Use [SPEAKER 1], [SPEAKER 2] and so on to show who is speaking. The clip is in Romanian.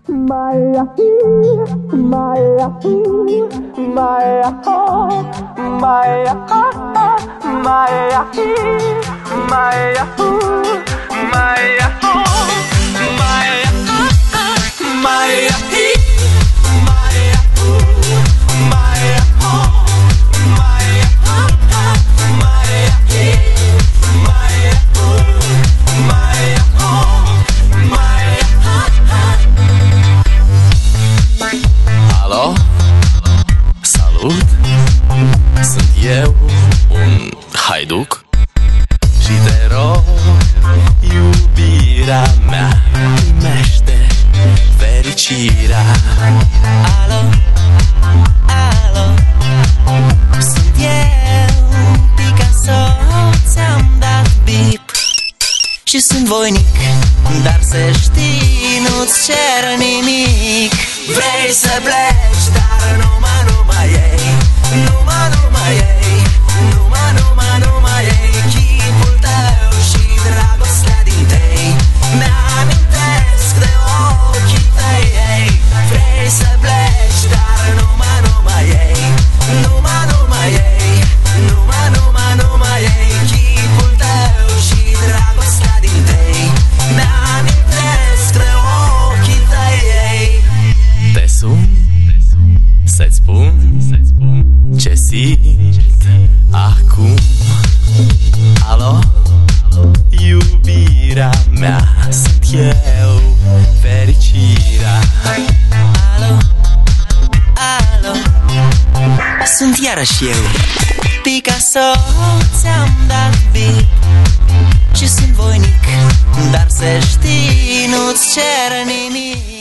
[SPEAKER 1] Maya, Maya, Maya, Maya, Maya, Maya, Maya,
[SPEAKER 2] Alo? Salut! Sunt eu, un haiduc și te rog, iubirea mea, primește fericirea. Alo? Alo? Sunt eu, Picasso, ți-am dat bip și sunt voinic, dar să știi, nu-ți cer nimic. Vrei să pleci, dar numai ei, numai ei, numai ei, chipul tău și dragostea din tei, mi-amintesc de ochii tăi, ei. Vrei să pleci, dar numai ei, numai ei, numai ei, chipul tău și dragostea din tei, mi-amintesc de ochii tăi, ei. Te sun să-ți spun ce simt acum. Alo? Iubirea mea, sunt eu, fericirea. Alo? Alo? Sunt iarăși eu, Picasso, ți-am dat bip și sunt voinic, dar să știi, nu-ți cer nimic.